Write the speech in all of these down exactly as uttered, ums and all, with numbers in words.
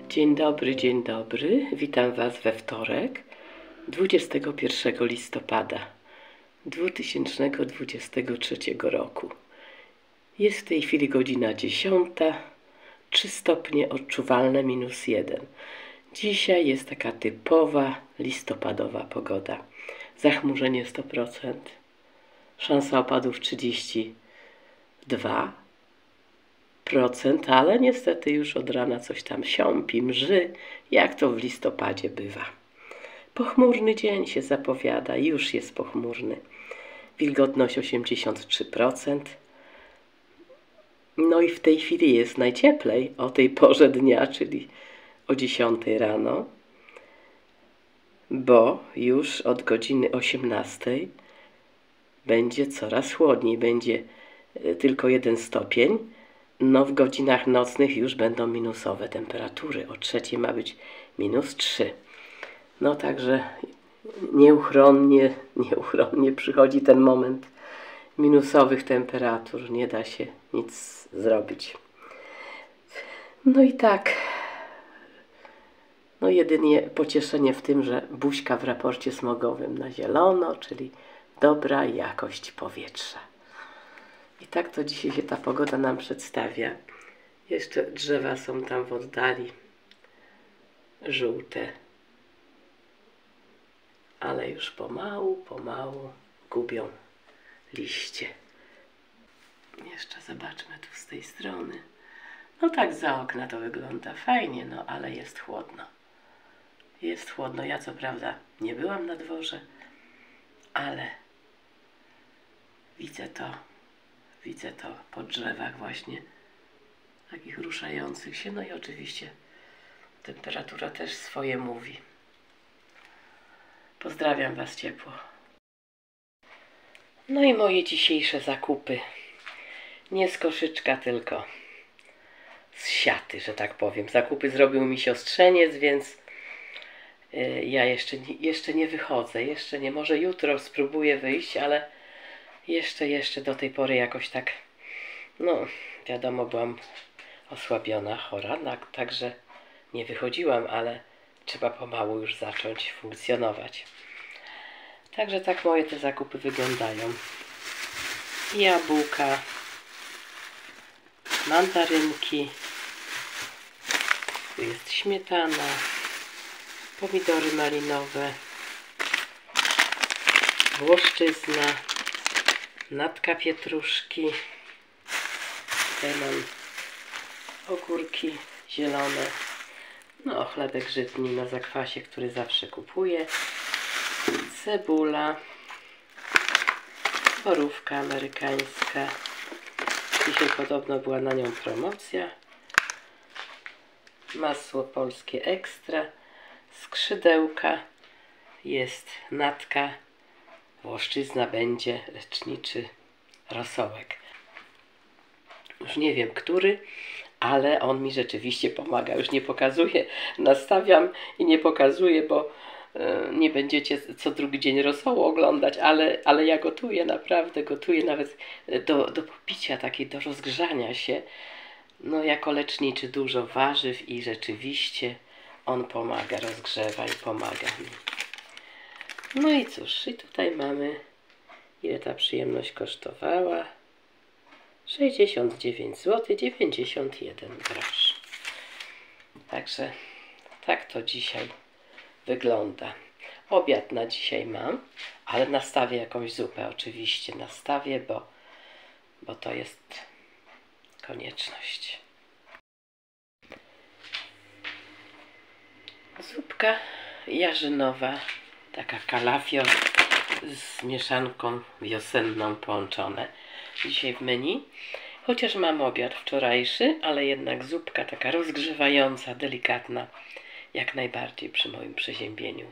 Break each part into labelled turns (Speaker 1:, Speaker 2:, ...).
Speaker 1: Dzień dobry, dzień dobry. Witam Was we wtorek, dwudziestego pierwszego listopada dwa tysiące dwudziestego trzeciego roku. Jest w tej chwili godzina dziesiąta, trzy stopnie odczuwalne, minus jeden. Dzisiaj jest taka typowa listopadowa pogoda. Zachmurzenie sto procent, szansa opadów trzydzieści dwa procent, ale niestety już od rana coś tam siąpi, mrzy, jak to w listopadzie bywa. Pochmurny dzień się zapowiada, już jest pochmurny. Wilgotność osiemdziesiąt trzy procent. No i w tej chwili jest najcieplej o tej porze dnia, czyli o dziesiątej rano, bo już od godziny osiemnastej będzie coraz chłodniej, będzie tylko jeden stopień. No w godzinach nocnych już będą minusowe temperatury. O trzeciej ma być minus trzy. No także nieuchronnie, nieuchronnie przychodzi ten moment minusowych temperatur. Nie da się nic zrobić. No i tak. No jedynie pocieszenie w tym, że buźka w raporcie smogowym na zielono, czyli dobra jakość powietrza. I tak to dzisiaj się ta pogoda nam przedstawia. Jeszcze drzewa są tam w oddali żółte. Ale już pomału, pomału gubią liście. Jeszcze zobaczmy tu z tej strony. No tak za okna to wygląda fajnie, no ale jest chłodno. Jest chłodno. Ja co prawda nie byłam na dworze, ale widzę to. Widzę to po drzewach właśnie, takich ruszających się. No i oczywiście temperatura też swoje mówi. Pozdrawiam Was ciepło. No i moje dzisiejsze zakupy. Nie z koszyczka, tylko z siaty, że tak powiem. Zakupy zrobił mi siostrzeniec, więc yy, ja jeszcze nie, jeszcze nie wychodzę. Jeszcze nie. Może jutro spróbuję wyjść, ale Jeszcze, jeszcze do tej pory jakoś tak, no wiadomo, byłam osłabiona, chora, tak, także nie wychodziłam, ale trzeba pomału już zacząć funkcjonować. Także tak moje te zakupy wyglądają. Jabłka, mandarynki, tu jest śmietana, pomidory malinowe, włoszczyzna, natka pietruszki, tutaj mam ogórki zielone, no chlebek żytni na zakwasie, który zawsze kupuję, cebula, borówka amerykańska, dzisiaj podobno była na nią promocja, masło polskie ekstra, skrzydełka, jest natka, włoszczyzna, będzie leczniczy rosołek. Już nie wiem, który, ale on mi rzeczywiście pomaga. Już nie pokazuję, nastawiam i nie pokazuję, bo y, nie będziecie co drugi dzień rosołu oglądać, ale, ale ja gotuję, naprawdę gotuję nawet do, do popicia, takiej do rozgrzania się. No jako leczniczy dużo warzyw i rzeczywiście on pomaga, rozgrzewa i pomaga mi. No i cóż, i tutaj mamy, ile ta przyjemność kosztowała? sześćdziesiąt dziewięć złotych dziewięćdziesiąt jeden groszy. Także tak to dzisiaj wygląda. Obiad na dzisiaj mam, ale nastawię jakąś zupę, oczywiście nastawię, bo, bo to jest konieczność. Zupka jarzynowa, taka kalafior z mieszanką wiosenną połączone dzisiaj w menu. Chociaż mam obiad wczorajszy, ale jednak zupka taka rozgrzewająca, delikatna, jak najbardziej przy moim przeziębieniu.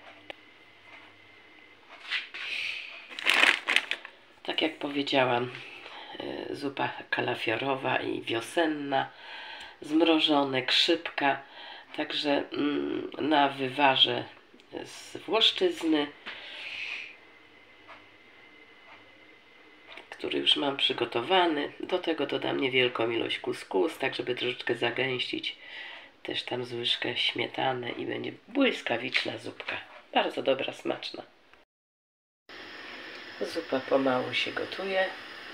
Speaker 1: Tak jak powiedziałam, zupa kalafiorowa i wiosenna, zmrożone, szypka, także na wywarze z włoszczyzny, który już mam przygotowany. Do tego dodam niewielką ilość kuskus, tak żeby troszeczkę zagęścić też tam z łyżkę śmietany i będzie błyskawiczna zupka. Bardzo dobra, smaczna. Zupa pomału się gotuje.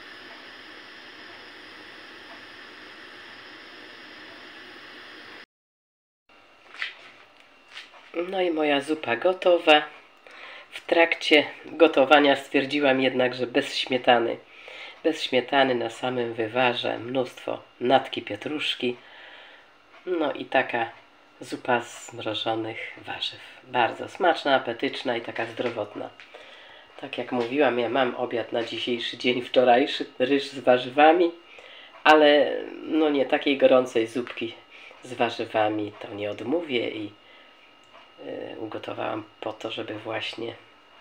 Speaker 1: No i moja zupa gotowa. W trakcie gotowania stwierdziłam jednak, że bez śmietany. Bez śmietany na samym wywarze mnóstwo natki pietruszki. No i taka zupa z zmrożonych warzyw. Bardzo smaczna, apetyczna i taka zdrowotna. Tak jak mówiłam, ja mam obiad na dzisiejszy dzień wczorajszy, ryż z warzywami, ale no nie takiej gorącej zupki z warzywami to nie odmówię i y, ugotowałam po to, żeby właśnie,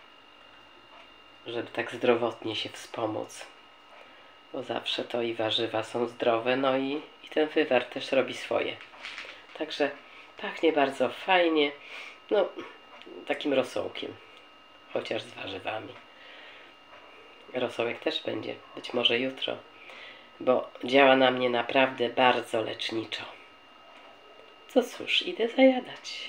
Speaker 1: żeby tak zdrowotnie się wspomóc. Bo zawsze to i warzywa są zdrowe, no i, i ten wywar też robi swoje. Także pachnie bardzo fajnie, no takim rosołkiem, chociaż z warzywami. Rosołek też będzie, być może jutro, bo działa na mnie naprawdę bardzo leczniczo. Co cóż, idę zajadać.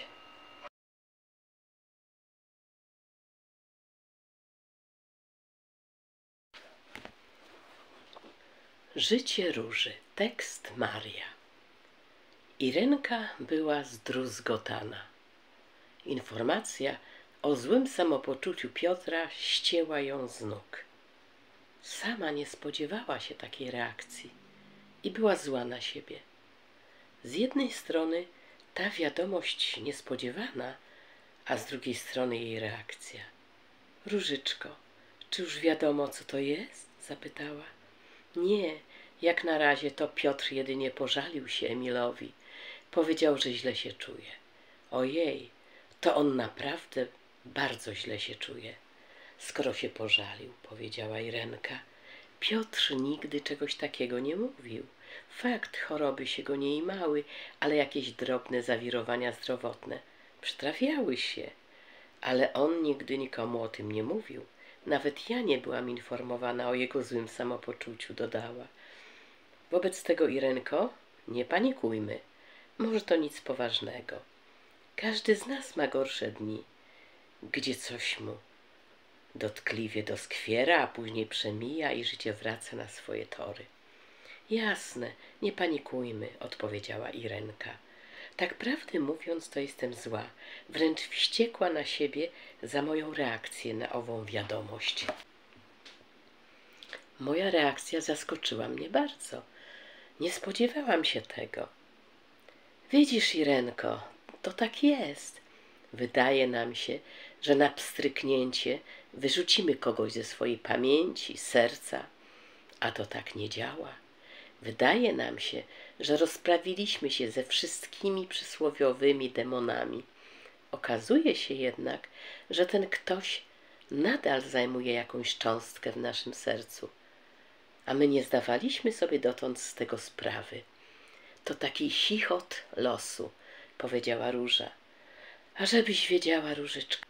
Speaker 1: Życie Róży. Tekst Maria. Irenka była zdruzgotana. Informacja o złym samopoczuciu Piotra ścięła ją z nóg. Sama nie spodziewała się takiej reakcji i była zła na siebie. Z jednej strony ta wiadomość niespodziewana, a z drugiej strony jej reakcja. Różyczko, czy już wiadomo, co to jest? Zapytała. Nie, jak na razie to Piotr jedynie pożalił się Emilowi. Powiedział, że źle się czuje. Ojej, to on naprawdę bardzo źle się czuje. Skoro się pożalił, powiedziała Irenka. Piotr nigdy czegoś takiego nie mówił. Fakt, choroby się go nie imały, ale jakieś drobne zawirowania zdrowotne przytrafiały się. Ale on nigdy nikomu o tym nie mówił. Nawet ja nie byłam informowana o jego złym samopoczuciu, dodała. Wobec tego, Irenko, nie panikujmy. Może to nic poważnego. Każdy z nas ma gorsze dni, gdzie coś mu dotkliwie doskwiera, a później przemija i życie wraca na swoje tory. Jasne, nie panikujmy, odpowiedziała Irenka. Tak prawdę mówiąc, to jestem zła, wręcz wściekła na siebie za moją reakcję na ową wiadomość. Moja reakcja zaskoczyła mnie bardzo. Nie spodziewałam się tego. Widzisz, Irenko, to tak jest. Wydaje nam się, że na pstryknięcie wyrzucimy kogoś ze swojej pamięci, serca, a to tak nie działa. Wydaje nam się, że rozprawiliśmy się ze wszystkimi przysłowiowymi demonami. Okazuje się jednak, że ten ktoś nadal zajmuje jakąś cząstkę w naszym sercu, a my nie zdawaliśmy sobie dotąd z tego sprawy. To taki chichot losu, powiedziała Róża. A żebyś wiedziała, Różyczka.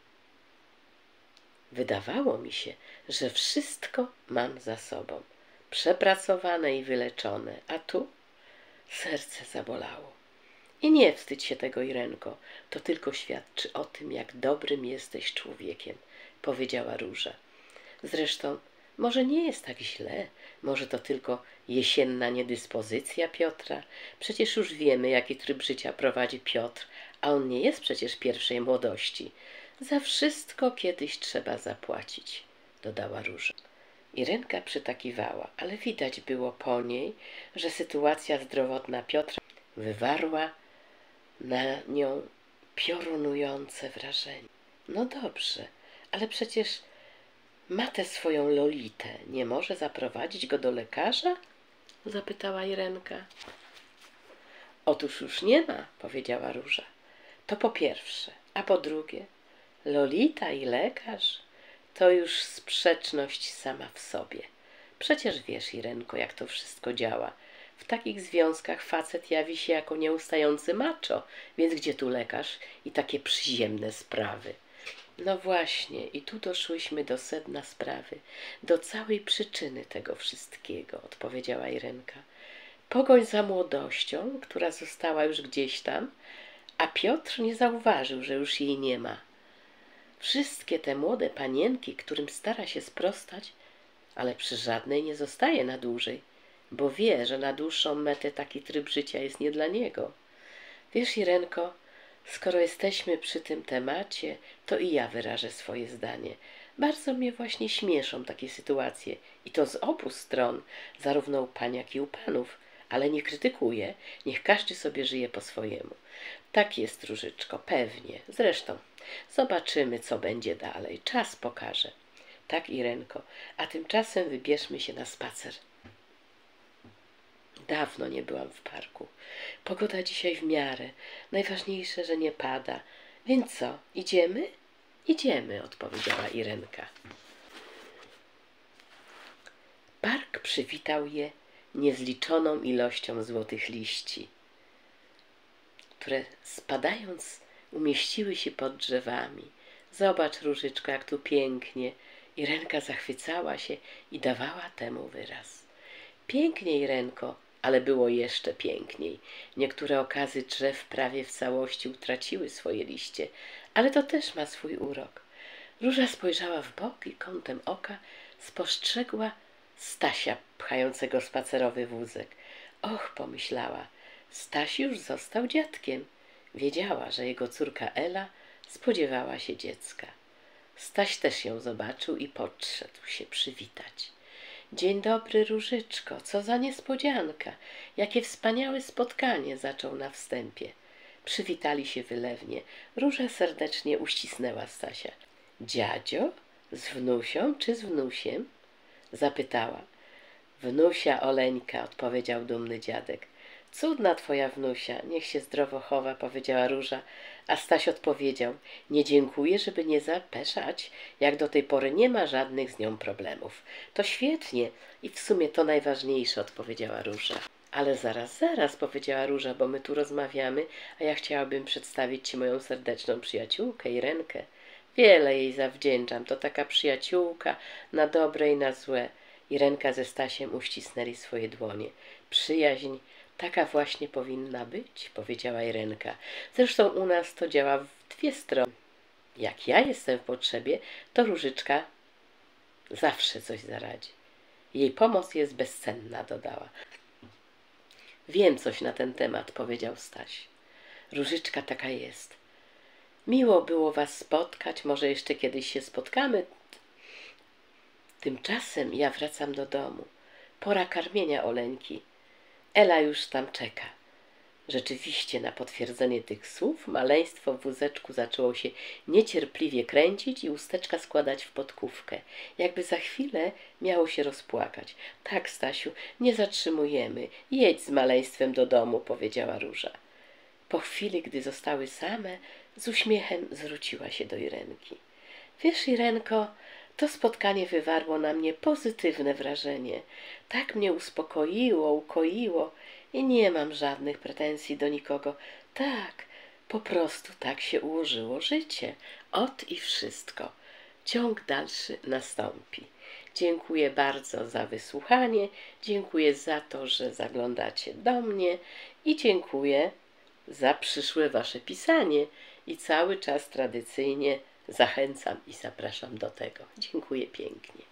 Speaker 1: Wydawało mi się, że wszystko mam za sobą, przepracowane i wyleczone, a tu serce zabolało. I nie wstydź się tego, Irenko, to tylko świadczy o tym, jak dobrym jesteś człowiekiem, powiedziała Róża. Zresztą może nie jest tak źle, może to tylko jesienna niedyspozycja Piotra. Przecież już wiemy, jaki tryb życia prowadzi Piotr, a on nie jest przecież pierwszej młodości. Za wszystko kiedyś trzeba zapłacić, dodała Róża. Irenka przytakiwała, ale widać było po niej, że sytuacja zdrowotna Piotra wywarła na nią piorunujące wrażenie. No dobrze, ale przecież ma tę swoją Lolitę. Nie może zaprowadzić go do lekarza? Zapytała Irenka. Otóż już nie ma, powiedziała Róża. To po pierwsze, a po drugie, Lolita i lekarz to już sprzeczność sama w sobie. Przecież wiesz, Irenko, jak to wszystko działa. W takich związkach facet jawi się jako nieustający macho, więc gdzie tu lekarz i takie przyziemne sprawy? No właśnie, i tu doszłyśmy do sedna sprawy, do całej przyczyny tego wszystkiego, odpowiedziała Irenka. Pogoń za młodością, która została już gdzieś tam, a Piotr nie zauważył, że już jej nie ma. Wszystkie te młode panienki, którym stara się sprostać, ale przy żadnej nie zostaje na dłużej, bo wie, że na dłuższą metę taki tryb życia jest nie dla niego. Wiesz, Irenko, skoro jesteśmy przy tym temacie, to i ja wyrażę swoje zdanie. Bardzo mnie właśnie śmieszą takie sytuacje i to z obu stron, zarówno u pań, jak i u panów, ale nie krytykuję, niech każdy sobie żyje po swojemu. Tak jest, Różyczko, pewnie. Zresztą zobaczymy, co będzie dalej. Czas pokaże. Tak, Irenko, a tymczasem wybierzmy się na spacer. Dawno nie byłam w parku. Pogoda dzisiaj w miarę. Najważniejsze, że nie pada. Więc co, idziemy? Idziemy, odpowiedziała Irenka. Park przywitał je niezliczoną ilością złotych liści, które spadając umieściły się pod drzewami. Zobacz, Różyczko, jak tu pięknie. Irenka zachwycała się i dawała temu wyraz. Pięknie, Irenko, ale było jeszcze piękniej. Niektóre okazy drzew prawie w całości utraciły swoje liście, ale to też ma swój urok. Róża spojrzała w bok i kątem oka spostrzegła Stasia pchającego spacerowy wózek. Och, pomyślała, Staś już został dziadkiem. Wiedziała, że jego córka Ela spodziewała się dziecka. Staś też ją zobaczył i podszedł się przywitać. Dzień dobry, Różyczko, co za niespodzianka. Jakie wspaniałe spotkanie, zaczął na wstępie. Przywitali się wylewnie. Róża serdecznie uścisnęła Stasia. Dziadzio? Z wnusią czy z wnusiem? Zapytała. Wnusia Oleńka, odpowiedział dumny dziadek. Cudna twoja wnusia, niech się zdrowo chowa, powiedziała Róża, a Staś odpowiedział, nie dziękuję, żeby nie zapeszać, jak do tej pory nie ma żadnych z nią problemów. To świetnie i w sumie to najważniejsze, odpowiedziała Róża. Ale zaraz, zaraz, powiedziała Róża, bo my tu rozmawiamy, a ja chciałabym przedstawić ci moją serdeczną przyjaciółkę, Irenkę. Wiele jej zawdzięczam, to taka przyjaciółka na dobre i na złe. Irenka ze Stasiem uścisnęli swoje dłonie. Przyjaźń taka właśnie powinna być, powiedziała Irenka. Zresztą u nas to działa w dwie strony. Jak ja jestem w potrzebie, to Różyczka zawsze coś zaradzi. Jej pomoc jest bezcenna, dodała. Wiem coś na ten temat, powiedział Staś. Różyczka taka jest. Miło było was spotkać, może jeszcze kiedyś się spotkamy. Tymczasem ja wracam do domu. Pora karmienia Oleńki. Ela już tam czeka. Rzeczywiście na potwierdzenie tych słów maleństwo w wózeczku zaczęło się niecierpliwie kręcić i usteczka składać w podkówkę. Jakby za chwilę miało się rozpłakać. Tak, Stasiu, nie zatrzymujemy. Jedź z maleństwem do domu, powiedziała Róża. Po chwili, gdy zostały same, z uśmiechem zwróciła się do Irenki. Wiesz, Irenko, to spotkanie wywarło na mnie pozytywne wrażenie. Tak mnie uspokoiło, ukoiło i nie mam żadnych pretensji do nikogo. Tak, po prostu tak się ułożyło życie. Ot i wszystko. Ciąg dalszy nastąpi. Dziękuję bardzo za wysłuchanie, dziękuję za to, że zaglądacie do mnie i dziękuję za przyszłe wasze pisanie i cały czas tradycyjnie zachęcam i zapraszam do tego. Dziękuję pięknie.